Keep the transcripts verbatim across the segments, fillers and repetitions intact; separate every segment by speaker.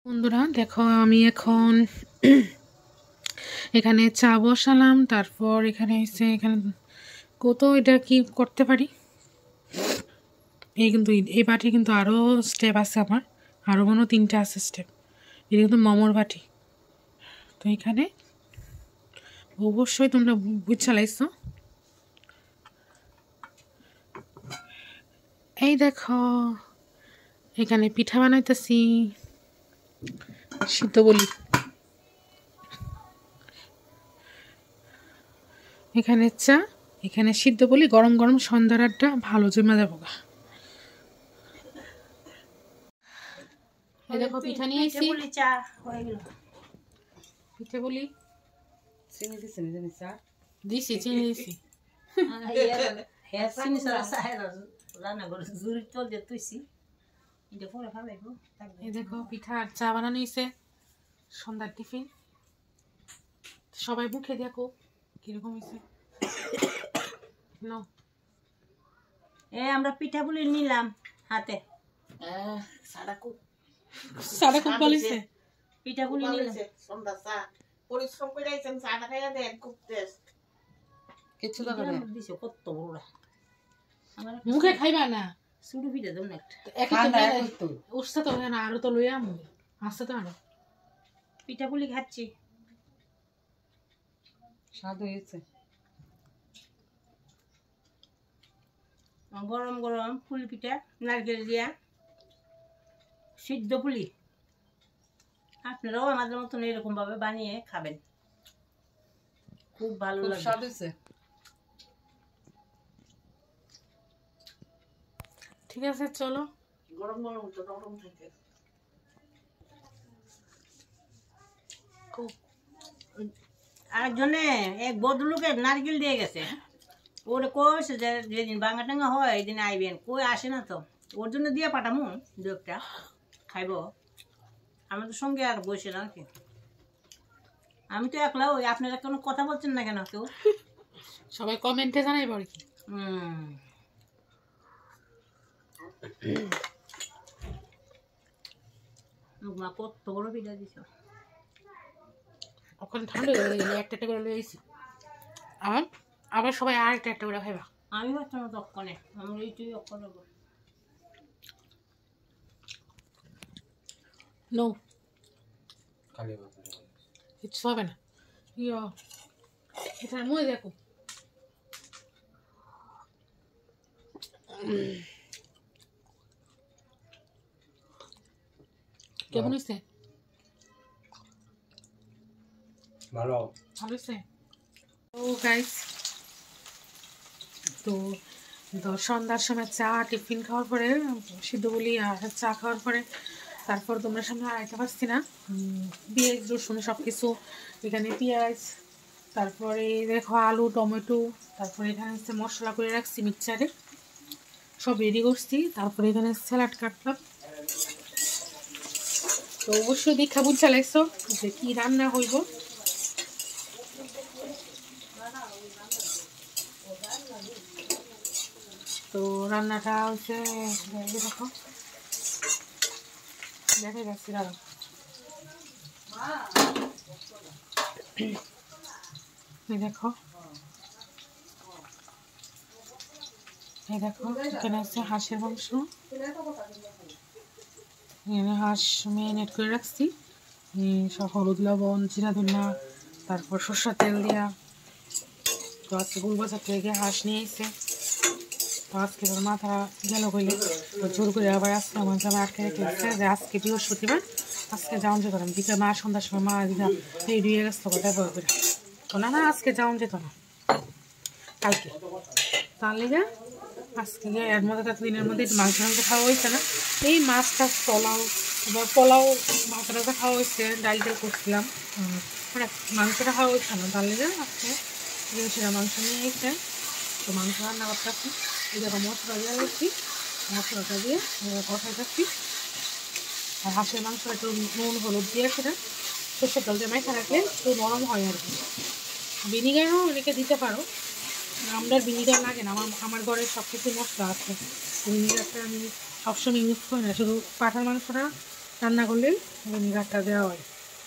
Speaker 1: বন্ধুরা দেখো আমি এখন এখানে চা বসালাম। তারপর এখানে এসে এখানে কত এটা কি করতে পারি, এই কিন্তু এই বাটি কিন্তু আরও স্টেপ আছে, আমার আরও কোনো তিনটা আছে স্টেপ। এটা কিন্তু মোমোর বাটি। তো এখানে অবশ্যই তোমরা বুঝ চালাইছো। এই দেখো এখানে পিঠা বানাইতেছি, সিদ্ধ বলি। এখানে চা, এখানে সিদ্ধ বলি। গরম গরম সন্ধ্যার আড্ডা ভালো জমে যাবো। এই দেখো পিঠা নিয়ে এসেছি,
Speaker 2: চা হয়ে গেল।
Speaker 1: পিঠে বলি
Speaker 2: চিনি দিছি না জানি চা
Speaker 1: দিছি, চিনি দিছি।
Speaker 2: হ্যাঁ চিনি ছাড়া চা রান্না করে জুড়ি চল যে তুইছি এটা পরে খাইবো।
Speaker 1: এই দেখো পিঠা আর চা বানানো হয়েছে, সন্ধ্যার টিফিন। সবাই মুখে দেখো কিরকম হয়েছে।
Speaker 2: এ আমরা পিঠা বলি নিলাম হাতে,
Speaker 1: সাদা খুব সাদা খুব ভালো হয়েছে।
Speaker 2: পিঠা বলি নিলাম
Speaker 3: সন্ধ্যা চা পরিশ্রম করে আইছেন, চাটা খাইয়া দেন খুব টেস্ট।
Speaker 2: কিছু তো করে দিছো কত বড়রা। আমরা
Speaker 1: মুখে খাইবা না,
Speaker 2: শুধু পিঠা দাও না
Speaker 1: একটা উঠছে তো না, আরো তো লইয়া মুখে আসছে তো আরো।
Speaker 2: পিঠা বলি খাচ্ছি,
Speaker 3: স্বাদ হয়েছে।
Speaker 2: গরম গরম পুলি পিঠা নারকেল দিয়া সিদ্ধ পুলি। আপনারাও আমাদের মতন এরকম ভাবে বানিয়ে খাবেন, খুব ভালো লাগে।
Speaker 3: স্বাদ হয়েছে।
Speaker 1: ঠিক আছে চলো,
Speaker 3: গরম গরম তো নরম থাকে।
Speaker 1: খুব
Speaker 2: আরেকজনে এক বদলুকের নারকেল দিয়ে গেছে। ওরে কইছে যে যেদিন বাঙ্গা টাঙ্গা হয় এই দিন আইবেন, কই আসে না তো। ওর জন্য দিয়ে পাঠামু দু একটা খাইব। আমি তো সঙ্গে আর বসে না কি, আমি তো একলা। ওই আপনারা কোনো কথা বলছেন না কেন কেউ?
Speaker 1: সবাই কমেন্টে জানাইব আর কি।
Speaker 2: হুম মা কত বড় পিঠা দিছ।
Speaker 1: ওখানে ঠান্ডা হয়ে গেলে একটা একটা করে লইছি। আর আবার সবাই আর একটা একটা করে খাইবা।
Speaker 2: আমি পারতাম না তখনে, আমি এইটুই অক্ষর নেবো।
Speaker 1: নো কিচ্ছু হবে না। ইয়ো এটার মধ্যে দেখো কেমন হয়েছে?
Speaker 4: ভালো
Speaker 1: ভালো হয়েছে। ও গাইস, তো সন্ধ্যার সময় চা টিফিন খাওয়ার পরে সিদ্ধ বলি আর চা খাওয়ার পরে তারপর তোমরা সামনে আইতে পারছি না। পেঁয়াজ রসুন সব কিছু, এখানে পেঁয়াজ, তারপরে দেখো আলু টমেটো, তারপরে এখানে হচ্ছে মশলা করে রাখছি মিক্সচারে, সব রেডি করছি। তারপরে এখানে স্যালাড কাটলাম। তো অবশ্যই দেখা বুঝ চালাইছো যে কি রান্না হইব। তো রান্নাটা হচ্ছে দেখো দেখে যাচ্ছি দাঁড়া। এই দেখো এই দেখো এখানে আছে হাঁসের মাংস, এখানে হাঁস ম্যারিনেট করে রাখছি সব হলুদ লবণ জিরা ধনিয়া তারপর সরষের তেল দিয়া। তো আজকে গুলবাজার থেকে হাঁস নিয়ে এসে, তো আজকে তোর মাথা গেল কইলে তো জোর করে আবার আজকে আমার জামা আটকে রেখে দিচ্ছে যে আজকে বৃহস্পতিবার, আজকে যাওন যেত না। বিকেল মা সন্ধ্যার সময় মা দিদা এই দুই গেছে ব্যবহার করে। তো না না আজকে যাওন যেত না, কালকে। তার লেগে আজকে এর মধ্যে এত দিনের মধ্যে একটু মাংস মাংস খাওয়া হয়েছে না। এই মাছ টাছ পোলাও, এবার পোলাও মাছ টাছা খাওয়া হয়েছে, ডাল ডাল করছিলাম, মানে মাংসটা খাওয়া হয়েছে না। তার লেগে আজকে সেটা মাংস নিয়ে এসে তো মাংস রান্না করতেছি। এই দেখো মশলা দিয়ে রাখছি, মশলাটা দিয়ে কষাই রাখছি। আর হাঁসের মাংস একটু নুন হলুদ দিয়ে সেটা সর্ষের তেল দিয়ে মাখা রাখলে একটু নরম হয় আর কি। ভিনিগারও অনেকে দিতে পারো, আমরা ভিনিগার লাগে না। আমার আমার ঘরে সব কিছু মশলা আছে, ভিনিগারটা আমি সবসময় ইউজ করি না। শুধু পাঠার মাংসটা রান্না করলে ভিনিগারটা দেওয়া হয়।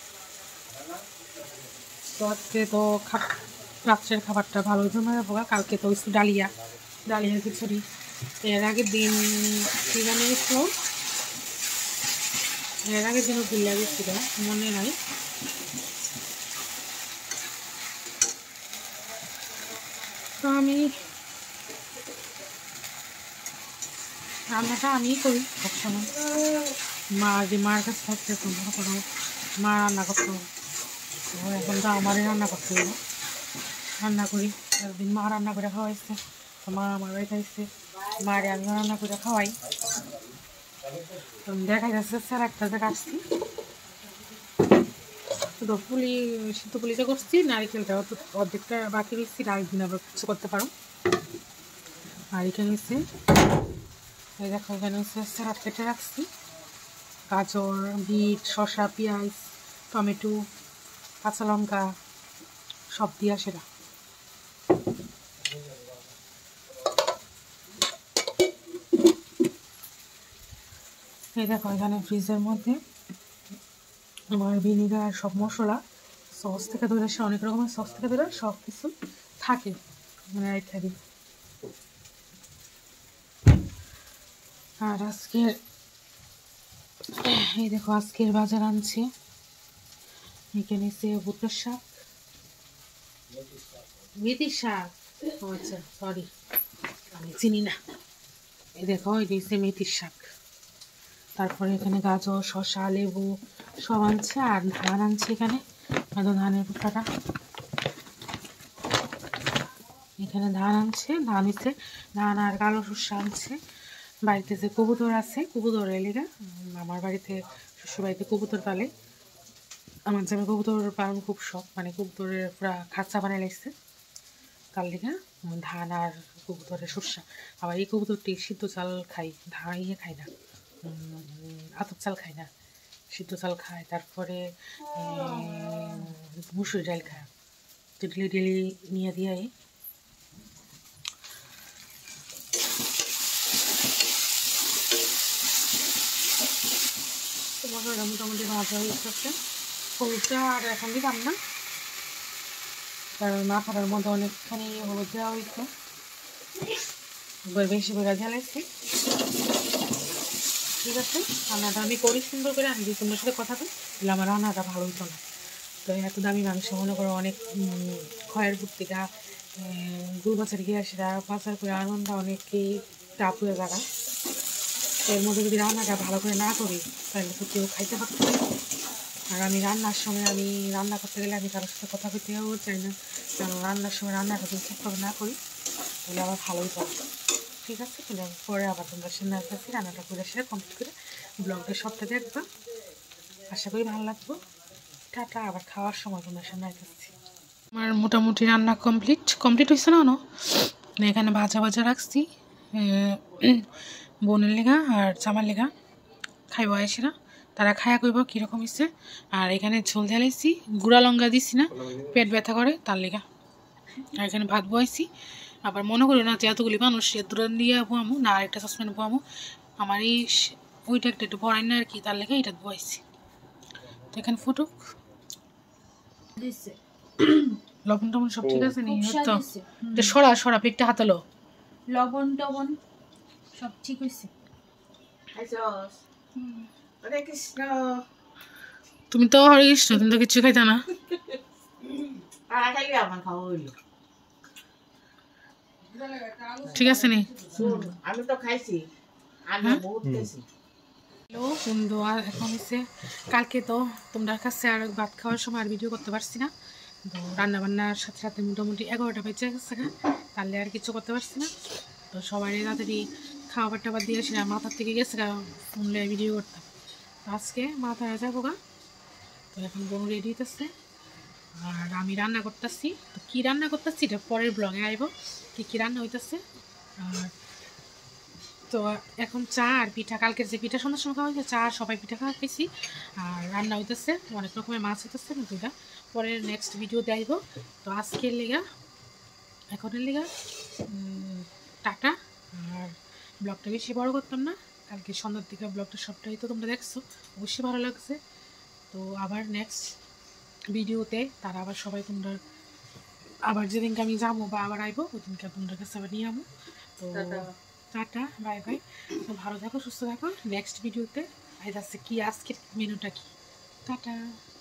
Speaker 1: তো আজকে তো খা রাত্রের খাবারটা ভালোই জমে যাবো। কালকে তো একটু ডালিয়া ডালিয়া খিচুড়ি। এর আগের দিন কী জানি গেছিলো, এর আগের দিনও ভুলে গেছিল, মনে নাই। তো আমি রান্নাটা আমিই করি সবসময়। মা যে মার কাছে থাকতে মনে করো মা রান্না করতো, তো এখন তো আমারই রান্না করতে হবে। রান্না করি, একদিন মা রান্না করে খাওয়াইছে, তো মা আমার বাড়ি খাইছে, মারে আমিও রান্না করে খাওয়াই। দেখা যাচ্ছে স্যার একটা জায়গা আসছি, তো পুলি সিদ্ধ পুলিটা করছি, নারিকেলটা অর্ধেকটা বাকি রয়েছি, আরেকদিন আবার কিছু করতে পারো। আর এখানে হচ্ছে এই দেখো, এখানে হচ্ছে স্যালাড কেটে রাখছি, গাজর, বিট, শসা, পেঁয়াজ, টমেটো, কাঁচা লঙ্কা সব দিয়া সেটা। এই দেখো এখানে ফ্রিজের মধ্যে আমার ভিনিগার, সব মশলা, সস থেকে ধরে সে অনেক রকমের সস থেকে ধরে সব কিছু থাকে, মানে রেখে দিই। আর আজকের এই দেখো আজকের বাজার আনছে, এখানে সে ভুট্টার শাক, মেথির শাক, আচ্ছা সরি আমি চিনি না। এই দেখো এই দিয়েছে মেথির শাক। তারপরে এখানে গাজর, শসা, লেবু সব আনছে। আর ধান আনছে এখানে, ধানের ভুট্টাটা এখানে ধান আনছে, ধান হচ্ছে ধান আর কালো শস্য আনছে। বাড়িতে যে কবুতর আছে, কবুতর এলিগা আমার বাড়িতে শ্বশুর বাড়িতে কবুতর পালে, আমার জামে কবুতর পালন খুব শখ, মানে কবুতরের পুরা খাঁচা বানিয়ে লাগছে, তার লিগা ধান আর কবুতরের শস্য। আবার এই কবুতরটি সিদ্ধ চাল খাই, ধান ইয়ে খাই না, আতপ চাল খায় না, সিদ্ধ চাল খায়। তারপরে মুসুরি ডাল খায়, তো ডেলি ডেলি নিয়ে দিয়ে মশলাটা মোটামুটি ভাজা হয়ে গেছে। হলুদটা আর এখন দিলাম না, কারণ মাথাটার মধ্যে অনেকখানি হলুদ দেওয়া হয়েছে, বেশি করে জ্বালাইছি। ঠিক আছে, রান্নাটা আমি করি সুন্দর করে, আমি যদি তোমার সাথে কথা বলি তাহলে আমার রান্নাটা ভালো হতো না। তো এত দামি মাংস মনে করো অনেক খয়ের পুত্রিকা গুড় বাজার গিয়ে সেটা বাজার করে আনন্দটা অনেককেই টাপ হয়ে যারা, এর মধ্যে যদি রান্নাটা ভালো করে না করি তাহলে তো কেউ খাইতে পারতো না। আর আমি রান্নার সময় আমি রান্না করতে গেলে আমি কারোর সাথে কথা বলতেও চাই না, কারণ রান্নার সময় রান্নাটা যদি ঠিকভাবে না করি তাহলে আবার ভালোই চলবে। ঠিক আছে, তাহলে আমি পরে আবার তোমরা সামনে আসতেছি, রান্নাটা করে সেটা কমপ্লিট করে ব্লগটা সবটা দেখবো, আশা করি ভালো লাগবো। টাটা, আবার খাওয়ার সময় তোমরা সামনে আসতেছি। আমার মোটামুটি রান্না কমপ্লিট কমপ্লিট হয়েছে না, না এখানে ভাজা ভাজা রাখছি বোনের লেগা আর জামার লেগা, খাইব আইসিরা, তারা খায়া কইব কীরকম হয়েছে। আর এখানে ঝোল ঢালাইছি, গুঁড়া লঙ্কা দিছি না, পেট ব্যথা করে তার লেগা। আর এখানে ভাত বয়াইছি, আবার মনে করি না যে এতগুলি মানুষ দূরে দিয়ে বোয়ামু না, আরেকটা সসপ্যানে বোয়ামু, আমার এই ওইটা একটা একটু বড়াই না আর কি, তার লেগে এটা বয়াইছি। তো এখানে ফুটুক, লবণ টবণ সব ঠিক আছে নি তো, সরা সরা প্লেটটা হাতালো,
Speaker 5: লবণ টবণ সব ঠিক হয়েছে।
Speaker 3: হরে কৃষ্ণ।
Speaker 1: তুমি তো হরে কৃষ্ণ, তুমি তো কিছু খাইতা না।
Speaker 3: তারা খাইলে আমার খাওয়া হইলো।
Speaker 1: ঠিক আছে নি,
Speaker 3: আমি তো খাইছি, আমি বহুত খাইছি।
Speaker 1: হ্যালো বন্ধু, আর এখন হচ্ছে কালকে তো তোমরা কাছে আর ভাত খাওয়ার সময় আর ভিডিও করতে পারছি না, তো রান্না বান্নার সাথে সাথে মোটামুটি এগারোটা বেজে গেছে, তাহলে আর কিছু করতে পারছি না। তো সবাই তাড়াতাড়ি খাবার টাবার দিয়ে আসে, মাথার থেকে গেছে শুনলে ভিডিও করতাম। আজকে মাথায় যাবো গা, তো এখন বোন রেডি হইতেছে আর আমি রান্না করতেছি। তো কী রান্না করতেছি এটা পরের ব্লগে আইব, কী কী রান্না হইতেছে। আর তো এখন চা আর পিঠা, কালকের যে পিঠা সন্ধ্যার সময় খাওয়া হয়েছে, চা আর সবাই পিঠা খাওয়া খাইছি। আর রান্না হইতেছে অনেক রকমের মাছ হইতেছে, দুটা পরের নেক্সট ভিডিও দেখাইব। তো আজকের লেগা এখনের লেগা টাটা, আর ব্লগটা বেশি বড় করতাম না। কালকে সন্ধ্যার দিকে ব্লগটা সবটাই তো তোমরা দেখছো, অবশ্যই ভালো লাগছে। তো আবার নেক্সট ভিডিওতে তারা আবার সবাই তোমরা আবার যেদিনকে আমি যাবো বা আবার আইবো ওই দিনকে তোমাদের কাছে আবার নিয়ে যাবো। তো টাটা বাই বাই, তো ভালো থাকো সুস্থ থাকো। নেক্সট ভিডিওতে আই যাচ্ছে কি আজকের মেনুটা কি। টাটা।